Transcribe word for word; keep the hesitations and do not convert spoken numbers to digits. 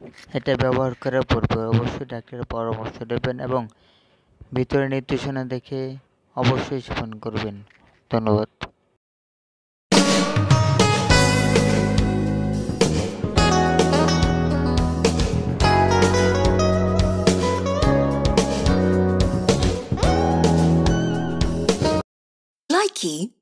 এটা ব্যবহার করার পূর্বে অবশ্যই ডাক্তারের পরামর্শ নেবেন এবং ভিতরে নির্দেশনা দেখে অবশ্যই সেবন করবেন। ধন্যবাদ। Likey